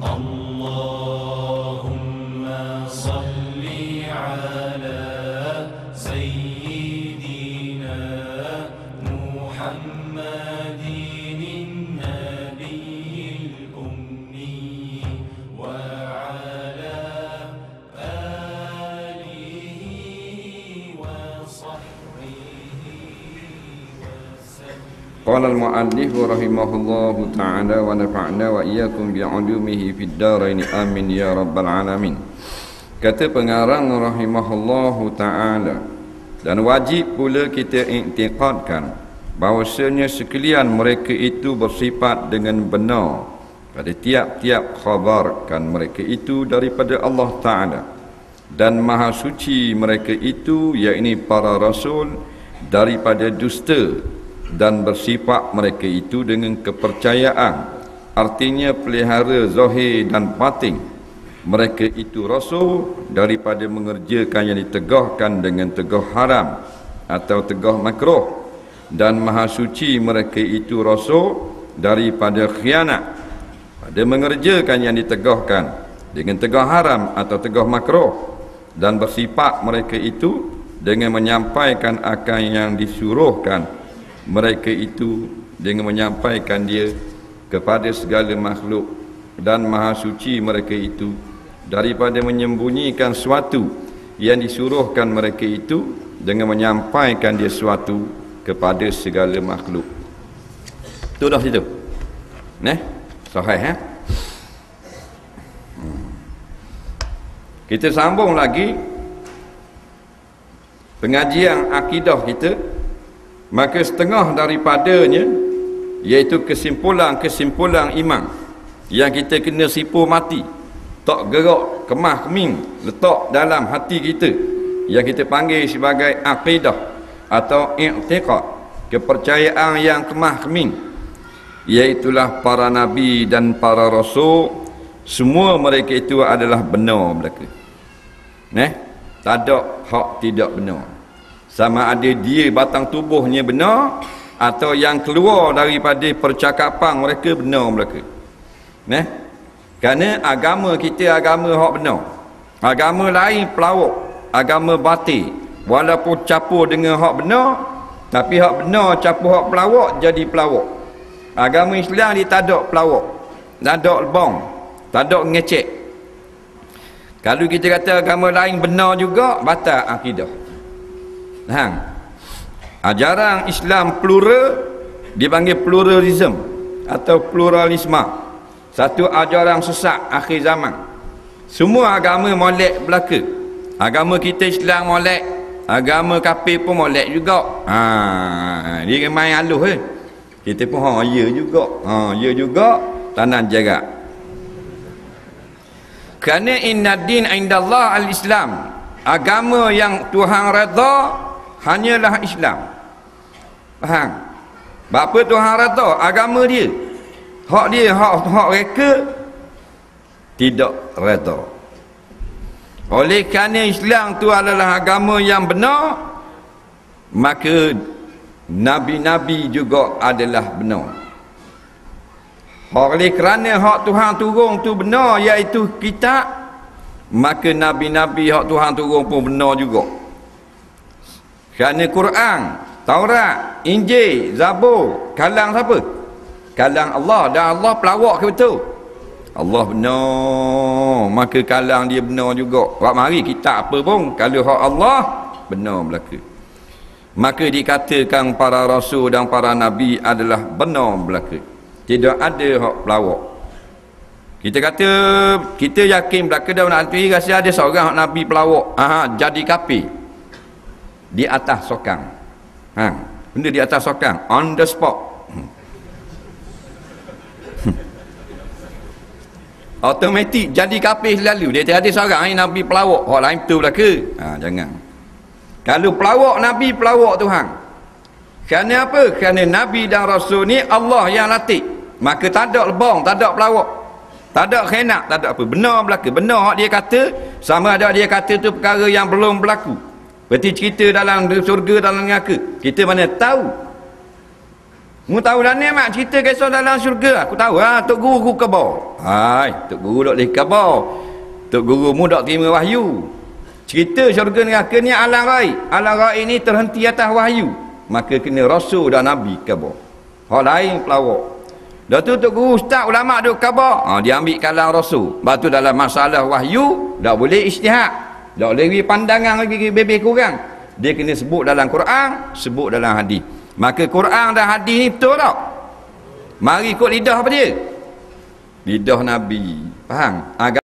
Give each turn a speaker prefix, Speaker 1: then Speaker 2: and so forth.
Speaker 1: اللهم صل على سيدنا محمد النبي الأمي وعلى آله وصحبه وسلم.
Speaker 2: قال المؤلف رحمه الله تعالى ونفعنا وإياكم بعلومه في الدارين آمين يا رب العالمين. Kata pengarang rahimahullahu ta'ala, dan wajib pula kita iktikadkan bahawasanya sekalian mereka itu bersifat dengan benar pada tiap-tiap khabarkan mereka itu daripada Allah Ta'ala, dan maha suci mereka itu yakni para rasul daripada dusta, dan bersifat mereka itu dengan kepercayaan, artinya pelihara zahir dan batin. Mereka itu rasul daripada mengerjakan yang ditegahkan dengan tegah haram atau tegah makruh, dan maha suci mereka itu rasul daripada khianat pada mengerjakan yang ditegahkan dengan tegah haram atau tegah makruh, dan bersifat mereka itu dengan menyampaikan akan yang disuruhkan mereka itu dengan menyampaikan dia kepada segala makhluk, dan maha suci mereka itu daripada menyembunyikan suatu yang disuruhkan mereka itu dengan menyampaikan dia suatu kepada segala makhluk. Itu dah situ. Sahih Kita sambung lagi pengajian akidah kita. Maka setengah daripadanya iaitu kesimpulan iman yang kita kena sipu mati, tak gerak kemah keming letak dalam hati kita, yang kita panggil sebagai akidah atau i'tiqad, kepercayaan yang kemah keming, iaitulah para nabi dan para rasul, semua mereka itu adalah benar belaka. Tak ada hak tidak benar, sama ada dia batang tubuhnya benar atau yang keluar daripada percakapan mereka benar belaka. Kerana agama kita agama hak benar. Agama lain pelawak, agama batil, walaupun campur dengan hak benar, tapi hak benar campur hak pelawak jadi pelawak. Agama Islam dia tak ada pelawak, tak ada lebong, tak ada ngecek. Kalau kita kata agama lain benar juga, batal akidah. Ajaran Islam plural dipanggil pluralism atau pluralisme. Satu ajaran sesat akhir zaman. Semua agama molek belaka. Agama kita Islam molek, agama kafir pun molek juga. Dia main halus kita pun ya juga. Ya juga, tanam jarak. Kerana inna din indallah al-Islam. Agama yang Tuhan redha hanyalah Islam. Faham? Bapa Tuhan redha agama dia. Hak dia, hak mereka tidak redha. Oleh kerana Islam tu adalah agama yang benar, maka nabi-nabi juga adalah benar. Oleh kerana hak Tuhan turun tu benar, iaitu kitab, maka nabi-nabi hak Tuhan turun pun benar juga. Kerana Quran, Taurat, Injil, Zabur, kalang siapa? Kalang Allah, dan Allah pelawak ke betul? Allah benar, maka kalang dia benar juga. Wak mari kita apa pun, kalau hak Allah benar belaka. Maka dikatakan para rasul dan para nabi adalah benar belaka. Tidak ada hak pelawak. Kita kata kita yakin belaka dah nanti rasa ada seorang hak nabi pelawak, jadi kafir di atas sokang. Benda di atas sokang on the spot. Automatik jadi kafir selalu. Dia tiada seorang nabi pelawak, orang lain betul belaka. Jangan. Kalau pelawak nabi, pelawak Tuhan. Kerana apa? Kerana nabi dan rasul ni Allah yang latih. Maka tak ada lebong, tak ada pelawak, tak ada khianat, tak ada apa. Benar belaka. Benar hak dia kata, sama ada dia kata tu perkara yang belum berlaku. Berarti cerita dalam surga, dalam neraka, kita mana tahu. Mu tahu dah ni mak cerita kisah dalam syurga. Aku tahu lah tok guru ku khabar. Hai, tok guru dok leh khabar. Tok guru mu dok terima wahyu. Cerita syurga neraka ni alam ghaib. Alam ghaib ni terhenti atas wahyu. Maka kena rasul dan nabi khabar. Hal lain pelawak. Dah tu tok guru ustaz ulama duk khabar. Dia ambil kalam rasul. Lepas tu dalam masalah wahyu tak boleh ijtihad. Tak boleh bagi pandangan lagi lebih kurang. Dia kena sebut dalam Quran, sebut dalam hadis. Maka Quran dan hadis ni betul tak? Mari ikut lidah apa dia? Lidah Nabi. Faham?